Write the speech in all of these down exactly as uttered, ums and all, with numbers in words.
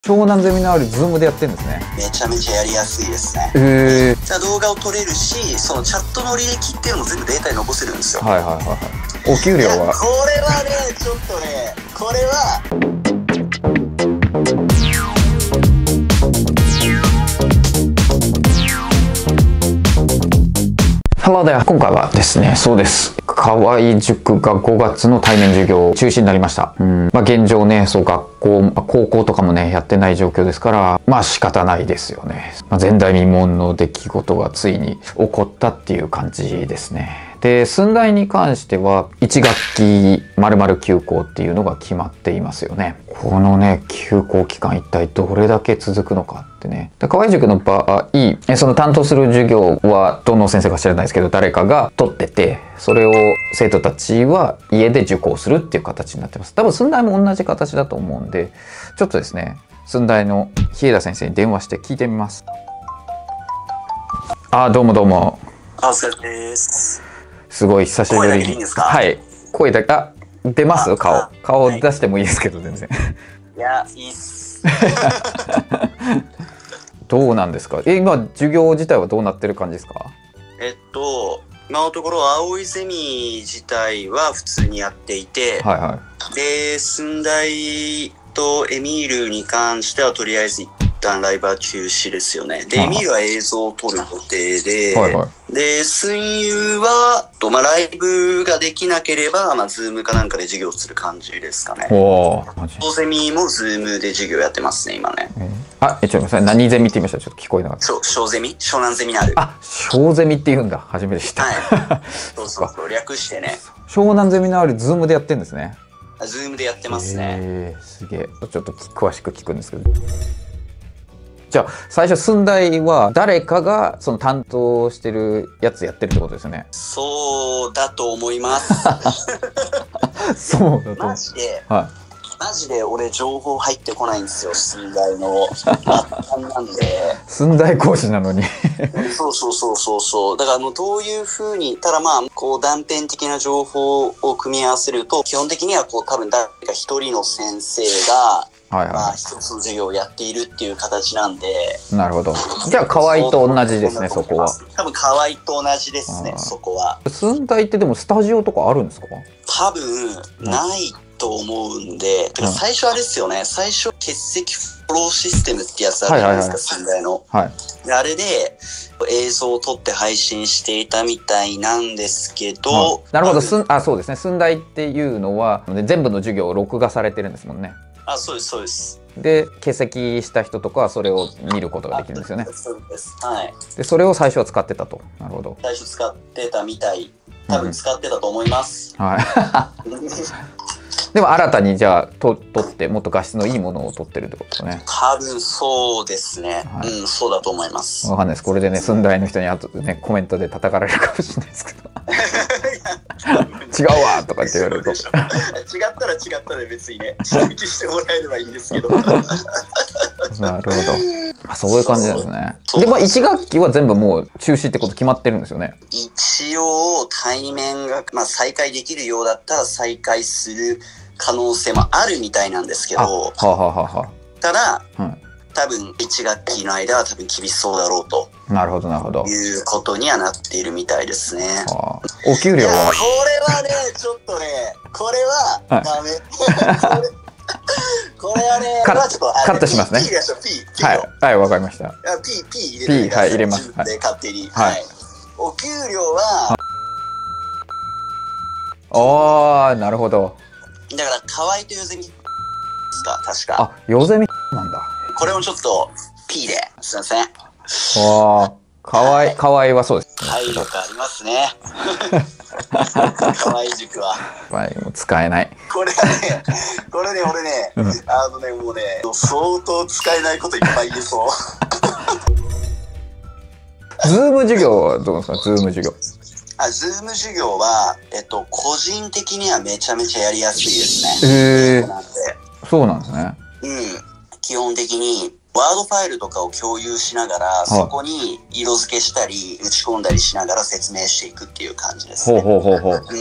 湘南ゼミナールズームでやってるんですね。 めちゃめちゃやりやすいですね。 へー。 じゃあ動画を撮れるし、そのチャットの履歴っていうのも全部データに残せるんですよ。 はいはいはいはい。お給料はこれはね、ちょっとね、これは Hello there。今回はですね、そうです。河合塾がごがつの対面授業中止になりました。うん。まあ現状ね、そう学校、高校とかもね、やってない状況ですから、まあ仕方ないですよね。まあ、前代未聞の出来事がついに起こったっていう感じですね。で、寸大に関してはいち学期丸々休校っていうのが決まっていますよね。このね、休校期間一体どれだけ続くのかってね。河合塾の場合、その担当する授業はどの先生か知らないですけど、誰かが取ってて、それを生徒たちは家で受講するっていう形になってます。多分寸大も同じ形だと思うんで、ちょっとですね、寸大の日枝先生に電話して聞いてみます。あ、どうもどうも。 あ、お疲れです。 すごい久しぶりに。 声だけいいんですか？ はい。声だけ、あ、出ます顔。顔出してもいいですけど、全然。 いや、いいっす。 どうなんですか？え、今、授業自体はどうなってる感じですか？ えっと、今のところ、青いゼミ自体は普通にやっていて、 はいはい。 で、寸大とエミールに関しては、とりあえず一旦ライブは休止ですよね。で、エミールは映像を撮る予定で、 はいはい、 で、寸友は、とまあ、ライブができなければ、まあ、ズームかなんかで授業をする感じですかね。 おー、マジ。 小ゼミもズームで授業やってますね、今ね。 えー、あ、え、ちょっと待って、何ゼミって言いました？ちょっと聞こえなかった。 そう、小ゼミ湘南ゼミナール。 あ、小ゼミって言うんだ。初めて知った。 はい。そうそうそう、略してね。 湘南ゼミナールズームでやってるんですね。 ズームでやってますね。 えー、すげえ。ちょっと詳しく聞くんですけど。じゃあ最初寸大は誰かがその担当してるやつやってるってことですよね。 そうだと思います。 そうだと。 マジで、 はい、 マジで俺情報入ってこないんですよ、寸大の末端なんで。 寸大講師なのに。 そうそうそうそうそう。だからあのどういう風に、ただまあこう断片的な情報を組み合わせると、基本的にはこう多分誰か一人の先生がはいはい、 まあ、一つの授業をやっているっていう形なんで。 なるほど。じゃあ河合と同じですね、そこは。 多分河合と同じですね、そこは。 寸大ってでもスタジオとかあるんですか？ 多分ないと思うんで、うん、最初あれですよね、最初欠席フォローシステムってやつあるじゃないですか、寸大の。 はい。 であれで映像を撮って配信していたみたいなんですけど、はい、 なるほど。すんあそうですね、寸大っていうのは全部の授業を録画されてるんですもんね。 あ、そうですそうです。 で欠席した人とかはそれを見ることができるんですよね。 そうです。はい。 でそれを最初は使ってたと。なるほど。 最初使ってたみたい。多分使ってたと思います。 うん、はい。でも新たにじゃあと撮ってもっと画質のいいものを撮ってるってことですね。 多分そうですね。はい、うん、そうだと思います。 わかんないです。これでね、寸大の人にあとねコメントで叩かれるかもしれないですけど。違うわとかって言われると。違ったら違ったで別にね、指摘してもらえればいいんですけど。なるほど。あ、そういう感じなんですね。で、まあいち学期は全部もう中止ってこと決まってるんですよね。 一応対面が、まあ、再開できるようだったら再開する可能性もあるみたいなんですけど、はあはあはあ、 ただ、うん、多分いち学期の間は多分厳しそうだろうと。 なるほどなるほど。 いうことにはなっているみたいですね。 はあ、お給料は？ これはね、ちょっとね、これはダメ。これはね、 カットしますね。はいはい、わかりました。 P P 入れて、 P はい入れます。 で勝手に。はい。お給料は。 ああ、なるほど。 だから河合とヨゼミですか、確か。 あ、ヨゼミなんだ。 これもちょっと P で、すいません。 ああ、河合、河合はそうです。 体力ありますね。河合塾は。 はい、もう使えない。 これはね、これね、俺ね、うん、あのね、もうね、相当使えないこといっぱい言えそう。 ズーム授業はどうですか？ズーム授業。 あ、ズーム授業は、えっと、個人的にはめちゃめちゃやりやすいですね。 へえー。そうなんですね。 うん。基本的に、ワードファイルとかを共有しながら、はい、そこに色付けしたり、打ち込んだりしながら説明していくっていう感じですね。 ほうほうほうほう。うん。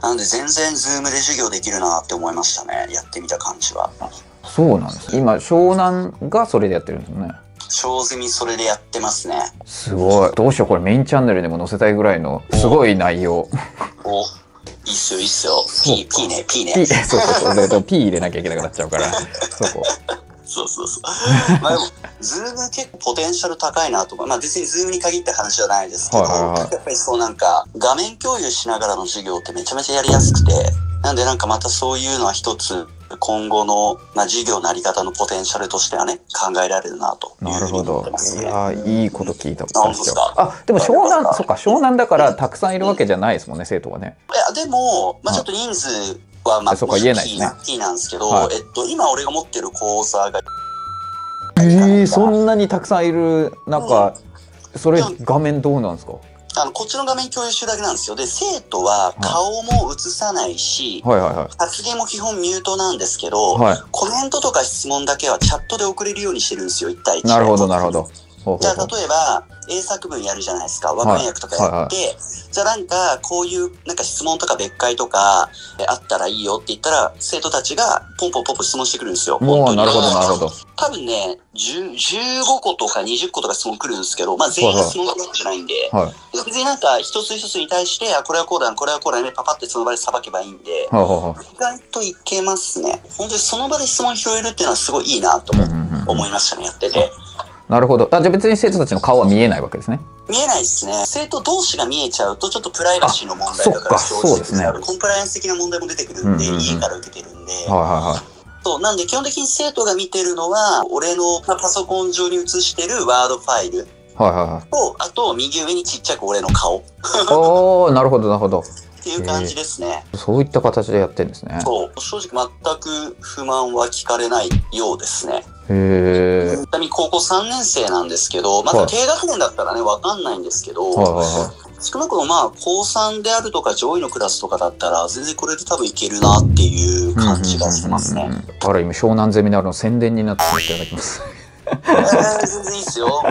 なので全然ズームで授業できるなって思いましたね。やってみた感じは。 そうなんです。今湘南がそれでやってるんですよね。 小済みそれでやってますね。 すごい。どうしよう、これメインチャンネルでも載せたいぐらいのすごい内容。 お、いいっすよいいっすよ。P、P ね P ね。 P、そうそうそう。P 入れなきゃいけなくなっちゃうから。そこ。 そうそうそう。まあでも、ズーム結構ポテンシャル高いなとか、まあ別にズームに限った話じゃないですけど、 はいはいはい、 やっぱりそうなんか、画面共有しながらの授業ってめちゃめちゃやりやすくて、なんでなんかまたそういうのは一つ、今後の、まあ、授業のあり方のポテンシャルとしてはね、考えられるなというふうに思ってますね。 なるほど。いやいいこと聞いた。 本当ですか。 あ、でも湘南、そっか、湘南だからたくさんいるわけじゃないですもんね、生徒がね。 いや、でも、まあちょっと人数は、まあ、 そこは言えないですね。 P なんですけど、 はい、 えっと、今俺が持ってる講座が、 えー、そんなにたくさんいる中、うん、それ画面どうなんですか？ あの、こっちの画面共有してるだけなんですよ。で、生徒は顔も映さないし、 はいはいはい、 発言も基本ミュートなんですけど、はい、コメントとか質問だけはチャットで送れるようにしてるんですよ、一対一で。 なるほど、なるほど。 じゃあ、例えば、英作文やるじゃないですか。和文訳とかやって、はいはいはい、じゃあなんか、こういう、なんか質問とか別解とか、あったらいいよって言ったら、生徒たちがポンポンポンポン質問してくるんですよ。 もう、なるほど、なるほど。 多分ね、じゅう、じゅうごことかにじゅっことか質問来るんですけど、まあ全員が質問するわけじゃないんで、はいはい、別になんか一つ一つに対して、あ、これはこうだ、これはこうだね、パパってその場でさばけばいいんで、はいはい、意外といけますね。本当にその場で質問拾えるっていうのはすごいいいなと思いましたね、やってて。 なるほど。あ、じゃあ別に生徒たちの顔は見えないわけですね。 見えないですね。生徒同士が見えちゃうと、ちょっとプライバシーの問題とか生じてくる、コンプライアンス的な問題も出てくるんで、家から受けてるんで。はいはいはい。そう、なんで基本的に生徒が見てるのは、俺のパソコン上に映してるワードファイル。はいはいはい。と、あと右上にちっちゃく俺の顔。 おー、なるほどなるほど。 っていう感じですね。 そういった形でやってるんですね。 そう。正直全く不満は聞かれないようですね。 へー。 ちなみに高校さんねん生なんですけど、まだ低学年だったらね、わかんないんですけど、はいはいはい、少なくともまあ、高さんであるとか上位のクラスとかだったら、全然これで多分いけるなっていう感じがしますね。 ある意味、湘南ゼミナールの宣伝になっていただきます。 えー、全然いいですよ。うん、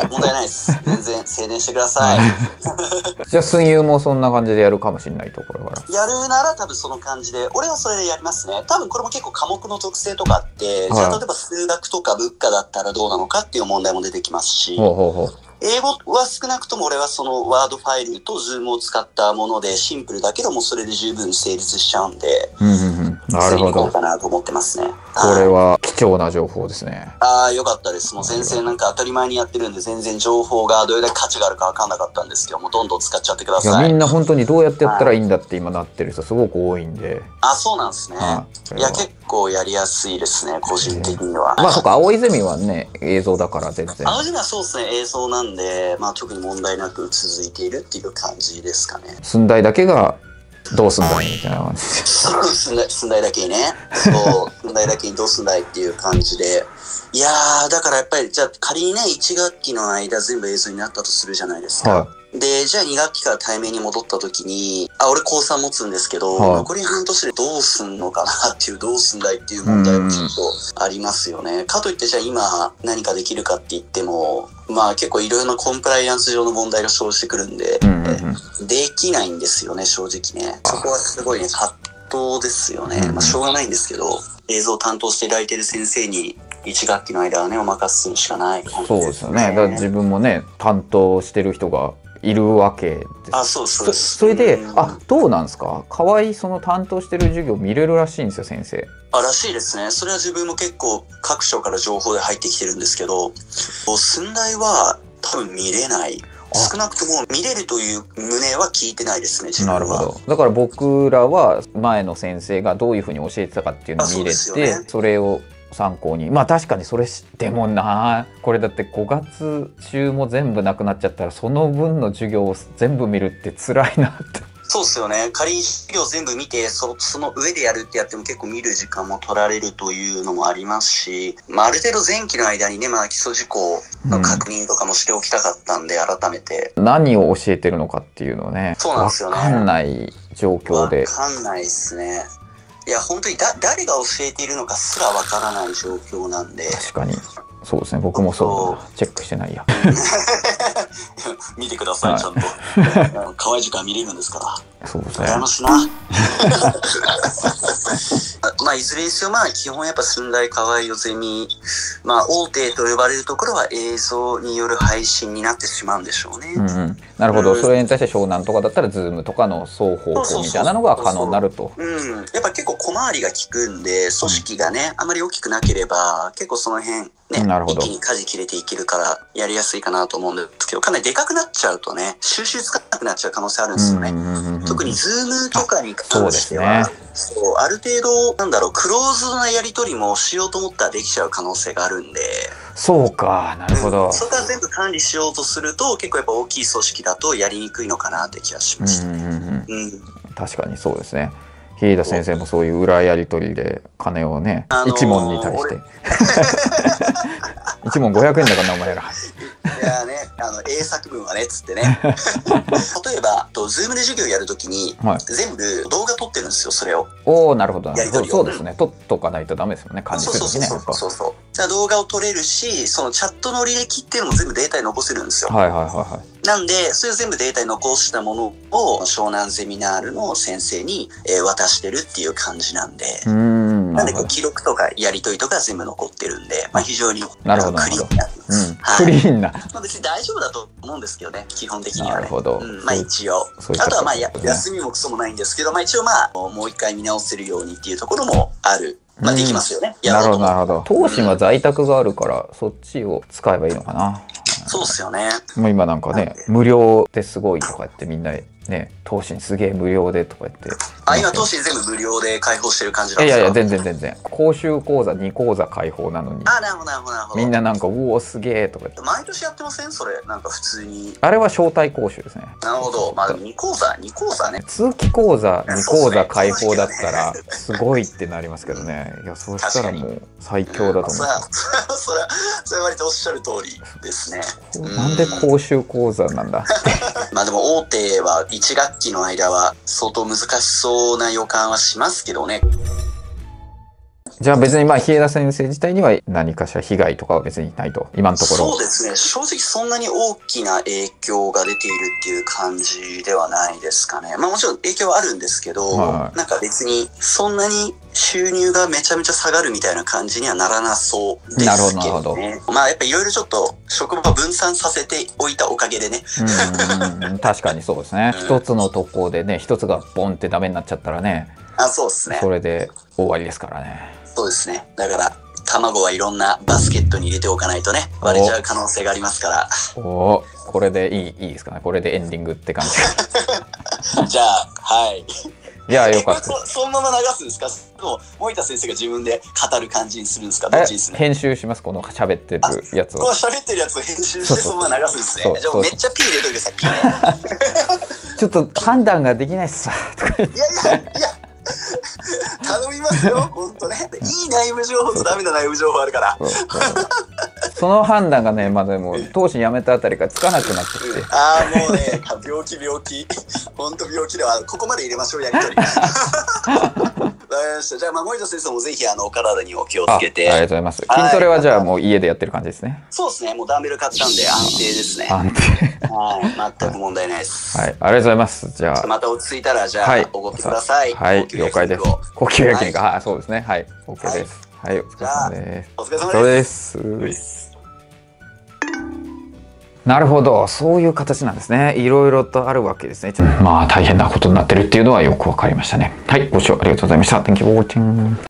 問題ないです。全然宣伝してください。 じゃあ、水泳もそんな感じでやるかもしれないところから。 やるなら多分その感じで、俺はそれでやりますね。多分これも結構科目の特性とかあって、はい、じゃあ例えば数学とか物価だったらどうなのかっていう問題も出てきますし、ほうほうほう、英語は少なくとも俺はそのワードファイルとズームを使ったものでシンプルだけどもそれで十分成立しちゃうんで、うんうんうん、なるほど。かなと思ってますね。 これは貴重な情報ですね。 ああ、よかったです。もう先生なんか当たり前にやってるんで全然情報がどれだけ価値があるか分かんなかったんですけども、どんどん使っちゃってください。 いや、みんな本当にどうやってやったらいいんだって今なってる人すごく多いんで。 あ、そうなんですね。いや、結構やりやすいですね、個人的には。 まあそっか、青泉はね、映像だから全然。 青泉はそうですね、映像なんで、まあ特に問題なく続いているっていう感じですかね。 寸大だけがどうすんだいみたいな感じ。 そう寸大、寸大だけにね。そう、寸大だけにどうすんだいっていう感じで。いやー、だからやっぱり、じゃあ仮にね、いち学期の間全部映像になったとするじゃないですか。はい、で、じゃあに学期から対面に戻った時に、あ、俺高さん持つんですけど、はい、残り半年でどうすんのかなっていう、どうすんだいっていう問題もちょっとありますよね。かといってじゃあ今何かできるかって言っても、まあ結構いろいろなコンプライアンス上の問題が生じてくるんで、うんうんうん、できないんですよね、正直ね。そこはすごいね、葛藤ですよね。うんうん、まあしょうがないんですけど、映像を担当していただいている先生に、いち学期の間はね、お任せするしかない、ね。 そうですよね。だから自分もね、担当してる人がいるわけです。 あ、そうそうです。 それで、あ、どうなんですか？河合その担当してる授業見れるらしいんですよ、先生。 あ、らしいですね。それは自分も結構各所から情報で入ってきてるんですけど、寸大は多分見れない。少なくとも見れるという旨は聞いてないですね、自分は。なるほど。 だから僕らは前の先生がどういうふうに教えてたかっていうのを見れて、 そ,、ね、それを参考に。まあ確かにそれでもな、これだってごがつ中も全部なくなっちゃったらその分の授業を全部見るって辛いなって。 そうっすよね。仮に授業全部見て そ, その上でやるってやっても結構見る時間も取られるというのもありますし、まあ、ある程度前期の間にね、まあ、基礎事項の確認とかもしておきたかったんで、うん、改めて何を教えてるのかっていうのをね、 そうなんですよね、 分かんない状況で。 分かんないですね。いや本当にだ誰が教えているのかすら分からない状況なんで。 確かにそうですね。僕もそうチェックしてないや。 見てください、はい、ちゃんと河合塾は見れるんですから。 そうですね。 羨ましいな。まあいずれにせよ、まあ基本やっぱ駿台河合代ゼミ、まあ大手と呼ばれるところは映像による配信になってしまうんでしょうね。 うん、うん、なるほど、うん、それに対して湘南とかだったらズームとかの双方向みたいなのが可能になると。 うん、やっぱ結構小回りが利くんで、組織がね、うん、あまり大きくなければ結構その辺ね、一気に舵切れていけるからやりやすいかなと思うんですけど、かなりでかくなっちゃうとね、収集つかなくなっちゃう可能性あるんですよね。特にズームとかに関しては、そう、ある程度なんだろう、クローズドなやり取りもしようと思ったらできちゃう可能性があるんで。 そうか、なるほど。 うん、そこから全部管理しようとすると結構やっぱ大きい組織だとやりにくいのかなって気がしました。うん、 確かにそうですね。日枝先生もそういう裏やり取りで金をね、あのー、一問に対して一問ごひゃくえんだからなお前ら。 いやね、あの英作文はねっつってね。例えばとズームで授業やるときに、はい、全部動画撮ってるんですよ、それを。 おお、なるほどなるほど。そうですね、撮っとかないとダメですよね、管理するときね。 そうそうそうそう。じゃあ動画を撮れるし、そのチャットの履歴っていうのも全部データに残せるんですよ。 はいはいはいはい。 なんで、それを全部データに残したものを湘南ゼミナールの先生に、えー、渡してるっていう感じなんで、うん、なんでこう記録とかやり取りとか全部残ってるんで、まあ、非常になるほどクリーンな、 うん、はい、クリーンな、 まあ、別に大丈夫だと思うんですけどね、基本的にはね。 なるほど、 うん、まあ一応あとはまあや休みもクソもないんですけど、まあ一応まあもう一回見直せるようにっていうところもある。まあできますよね。 なるほどなるほど。東進は在宅があるから、そっちを使えばいいのかな。 そうっすよね。 もう今なんかね、無料ですごいとか言ってみんなね、東進すげえ無料でとか言って。 あ、今東進全部無料で開放してる感じなんですか？いやいや、全然全然。講習講座に講座開放なのに。 あ、なるほどなるほどなるほど。 みんななんか、うおすげえとか言って。 毎年やってません？それ。なんか普通に。 あれは招待講習ですね。 なるほど。まあでもに講座、に講座ね。 通期講座に講座開放だったら、すごいってなりますけどね。いや、そうしたらもう最強だと思う。 それは、それは、それは割とおっしゃる通りですね。 なんで講習講座なんだ。 まあでも大手はいち学期の間は相当難しそうな予感はしますけどね。 じゃあ別にまあ日枝先生自体には何かしら被害とかは別にないと、今のところ。 そうですね、正直そんなに大きな影響が出ているっていう感じではないですかね。まあもちろん影響はあるんですけど、はい、なんか別にそんなに収入がめちゃめちゃ下がるみたいな感じにはならなそうですけどね。なるほどなるほど。まあやっぱいろいろちょっと職場分散させておいたおかげでね。 うん、確かにそうですね。一、うん、つのとこでね、一つがボンってダメになっちゃったらね。 あ、そうですね。 それで終わりですからね。 そうですね。だから卵はいろんなバスケットに入れておかないとね、割れちゃう可能性がありますから。 おお、これでいいいいですかね。これでエンディングって感じ。じゃあはい。 いや、よかった。 そ, そのまま流すんですか？もう森田先生が自分で語る感じにするんですか？どっちにする？ 編集します。この喋ってるやつを。 この喋ってるやつを編集してそのまま流すんですね。じゃあめっちゃピー入れといてください。ピー。 ちょっと判断ができないっすわ。 いやいやいや。頼みますよ、本当ね。いい内部情報とダメな内部情報あるから。 その判断がね、まあでも当時辞めたあたりからつかなくなってきて。 ああ、もうね、病気病気。本当病気では、ここまで入れましょう、やりとり。わかりました。じゃあ、まあ、森田先生もぜひ、あの、お体にお気をつけて。 あ、ありがとうございます。筋トレはじゃあもう家でやってる感じですね。 そうですね。もうダンベル買ったんで安定ですね。 安定。 はい。全く問題ないです。 はい。ありがとうございます。じゃあ。 また落ち着いたら、じゃあ、おごってください。 はい。了解です。高級焼肉。はい。そうですね。はい。OK です。はい。お疲れ様です。 お疲れ様です。 です。なるほど、そういう形なんですね。いろいろとあるわけですね。まあ大変なことになってるっていうのはよくわかりましたね。はい、ご視聴ありがとうございました。Thank you for watching.